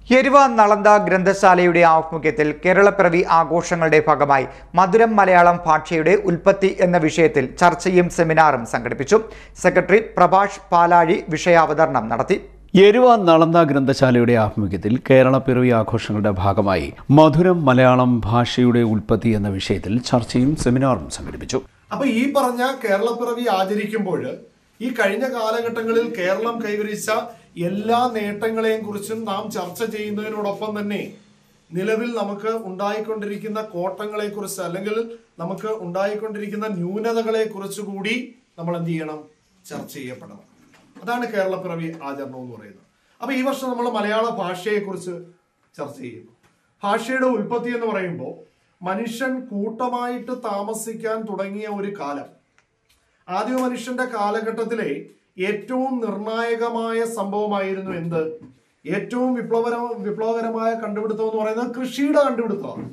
യെരുവ നളന്ദ ഗ്രന്ഥശാലയുടെ ആഭിമുഖ്യത്തിൽ കേരളപ്പിറവി ആഘോഷങ്ങളുടെ ഭാഗമായി മധുരം മലയാളം ഭാഷയുടെ ഉൽപ്പത്തി എന്ന വിഷയത്തിൽ ചർച്ചയും സെമിനാറും സംഘടിപ്പിച്ചു. സെക്രട്ടറി പ്രഭാഷ് പാലാഴി വിഷയാവതരണം നടത്തി. യെരുവ നളന്ദ ഗ്രന്ഥശാലയുടെ ആഭിമുഖ്യത്തിൽ കേരളപ്പിറവി ആഘോഷങ്ങളുടെ ഭാഗമായി മധുരം മലയാളം ഭാഷയുടെ ഉൽപ്പത്തി എന്ന വിഷയത്തിൽ ചർച്ചയും സെമിനാറും സംഘടിപ്പിച്ചു. അപ്പോൾ ഈ പറഞ്ഞ കേരളപ്പിറവി ആചരിക്കുമ്പോൾ ഈ കഴിഞ്ഞ കാലഘട്ടങ്ങളിൽ കേരളം കൈവരിച്ച എല്ലാ നേട്ടങ്ങളെയും കുറിച്ചും നാം ചർച്ച ചെയ്യുന്നതിനോടൊപ്പം തന്നെ നിലവിൽ നമുക്ക് ഉണ്ടായിക്കൊണ്ടിരിക്കുന്ന കോട്ടങ്ങളെ കുറിച്ച് അല്ലെങ്കിൽ നമുക്ക് ഉണ്ടായിക്കൊണ്ടിരിക്കുന്ന ന്യൂനതകളെ കുറിച്ച് കൂടി നമ്മൾ എന്ത് ചെയ്യണം? ചർച്ച ചെയ്യപ്പെടണം. അതാണ് കേരളപ്പിറവി ആചരണം എന്ന് പറയുന്നത്. അപ്പൊ ഈ വർഷം നമ്മൾ മലയാള ഭാഷയെ കുറിച്ച് ചർച്ച ചെയ്യുന്നു. ഭാഷയുടെ ഉൽപ്പത്തി എന്ന് പറയുമ്പോൾ മനുഷ്യൻ കൂട്ടമായിട്ട് താമസിക്കാൻ തുടങ്ങിയ ഒരു കാലം, ആദ്യ മനുഷ്യന്റെ കാലഘട്ടത്തിലെ ഏറ്റവും നിർണായകമായ സംഭവമായിരുന്നു എന്ത്? ഏറ്റവും വിപ്ലവകരമായ കണ്ടുപിടുത്തം എന്ന് പറയുന്നത് കൃഷിയുടെ കണ്ടുപിടുത്തമാണ്.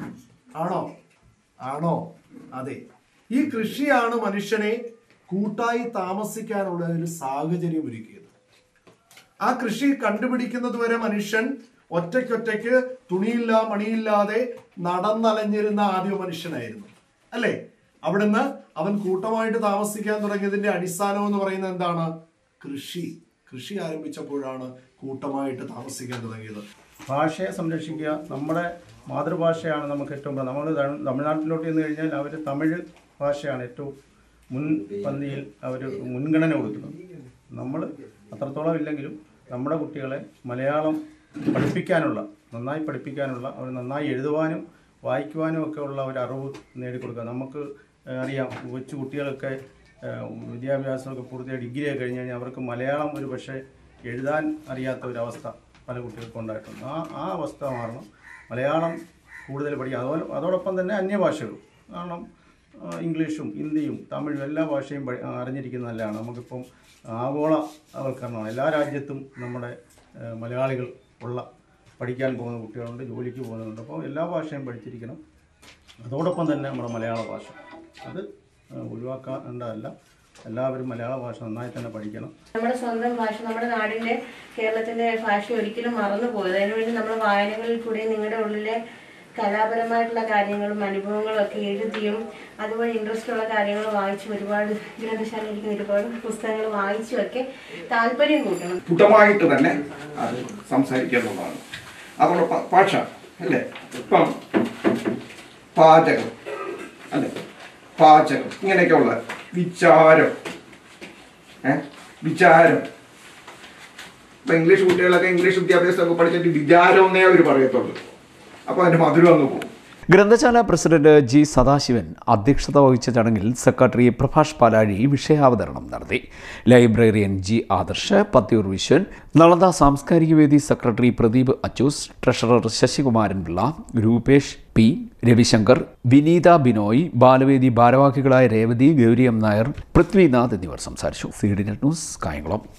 ആണോ? അതെ. ഈ കൃഷിയാണ് മനുഷ്യനെ കൂട്ടായി താമസിക്കാനുള്ള ഒരു സാഹചര്യം ഒരുക്കിയത്. ആ കൃഷി കണ്ടുപിടിക്കുന്നത് വരെ മനുഷ്യൻ ഒറ്റയ്ക്കൊറ്റയ്ക്ക് തുണിയില്ല മണിയില്ലാതെ നടന്നലഞ്ഞിരുന്ന ആദ്യ മനുഷ്യനായിരുന്നു, അല്ലേ? അവിടുന്ന് അവൻ കൂട്ടമായിട്ട് താമസിക്കാൻ തുടങ്ങിയതിന്റെ അടിസ്ഥാനം എന്ന് പറയുന്നത് എന്താണ്? കൃഷി ആരംഭിച്ചപ്പോഴാണ് കൂട്ടമായിട്ട് താമസിക്കാൻ തുടങ്ങിയത്. ഭാഷയെ സംരക്ഷിക്കുക. നമ്മുടെ മാതൃഭാഷയാണ് നമുക്ക് ഏറ്റവും നമ്മൾ തമിഴ്നാട്ടിലോട്ട് ചെന്ന് കഴിഞ്ഞാൽ അവർ തമിഴ് ഭാഷയാണ് ഏറ്റവും മുൻപന്തിയിൽ അവർ മുൻഗണന കൊടുക്കുന്നത്. നമ്മൾ അത്രത്തോളം ഇല്ലെങ്കിലും നമ്മുടെ കുട്ടികളെ മലയാളം നന്നായി പഠിപ്പിക്കാനുള്ള, അവർ നന്നായി എഴുതുവാനും വായിക്കുവാനും ഒക്കെ ഉള്ള ഒരു അറിവ് നേടിക്കൊടുക്കുക. നമുക്ക് അറിയാം, കൊച്ചു കുട്ടികളൊക്കെ വിദ്യാഭ്യാസമൊക്കെ പൂർത്തിയായി ഡിഗ്രിയൊക്കെ കഴിഞ്ഞ് കഴിഞ്ഞാൽ അവർക്ക് മലയാളം ഒരു പക്ഷേ എഴുതാൻ അറിയാത്ത ഒരവസ്ഥ പല കുട്ടികൾക്കും ഉണ്ടായിട്ടുണ്ട്. ആ അവസ്ഥ മാറണം. മലയാളം കൂടുതൽ പഠിക്കുക. അതോടൊപ്പം തന്നെ അന്യഭാഷകളും, കാരണം ഇംഗ്ലീഷും ഹിന്ദിയും തമിഴും എല്ലാ ഭാഷയും അറിഞ്ഞിരിക്കുന്നത് നല്ലതാണ്. നമുക്കിപ്പം ആഗോളവൽക്കരണമാണ്. എല്ലാ രാജ്യത്തും നമ്മുടെ മലയാളികൾ പഠിക്കാൻ പോകുന്ന കുട്ടികളുണ്ട്, ജോലിക്ക് പോകുന്നുണ്ട്. അപ്പോൾ എല്ലാ ഭാഷയും പഠിച്ചിരിക്കണം. അതോടൊപ്പം തന്നെ നമ്മുടെ മലയാള ഭാഷ അത് ഒഴിവാക്കേണ്ടതല്ല. എല്ലാവരും മലയാള ഭാഷ നന്നായി തന്നെ പഠിക്കണം. നമ്മുടെ സ്വന്തം ഭാഷ, നമ്മുടെ നാടിൻ്റെ കേരളത്തിൻ്റെ ഭാഷ ഒരിക്കലും മറന്നു പോയത്. അതിനുവേണ്ടി നമ്മൾ വായനകളിൽ കൂടി നിങ്ങളുടെ ഉള്ളിലെ കലാപരമായിട്ടുള്ള കാര്യങ്ങളും അനുഭവങ്ങളും ഒക്കെ എഴുതിയും അതുപോലെ ഇൻട്രസ്റ്റ് ഉള്ള കാര്യങ്ങൾ വായിച്ചും ഒരുപാട് ഗ്രന്ഥശാലയിലേക്ക് ഒരുപാട് പുസ്തകങ്ങൾ വായിച്ചും ഒക്കെ താല്പര്യം കൂട്ടണം. പുതുമായിട്ട് തന്നെ അത് സംസാരിക്കേണ്ടതാണ്. അതോടൊപ്പം ഭാഷ അല്ലേ, ഇപ്പം പാചകം ഇങ്ങനെയൊക്കെയുള്ള വിചാരം ഇപ്പം ഇംഗ്ലീഷ് കുട്ടികളൊക്കെ ഇംഗ്ലീഷ് വിദ്യാഭ്യാസമൊക്കെ പഠിച്ചിട്ട് വിചാരം എന്നേ അവർ പറയത്തുള്ളൂ. അപ്പോൾ അതിൻ്റെ മധുരം അങ്ങ് പോകും. ഗ്രന്ഥശാല പ്രസിഡന്റ് ജി സദാശിവൻ അധ്യക്ഷത വഹിച്ച ചടങ്ങിൽ സെക്രട്ടറി പ്രഭാഷ് പാലാഴി വിഷയാവതരണം നടത്തി. Librarian G Adarsh, Pathiyoor Viswan, Nalanda Samskarika Vedi secretary Pradeep Achoos, treasurer Sasikumaran Pillai, Rupesh P, Ravishankar, Vineetha Binoy, Balavedi ഭാരവാഹികളായ രേവതി, ഗൗരി എം നായർ, പൃഥ്വിനാഥ് എന്നിവർ സംസാരിച്ചു. C D net news, Kayamkulam.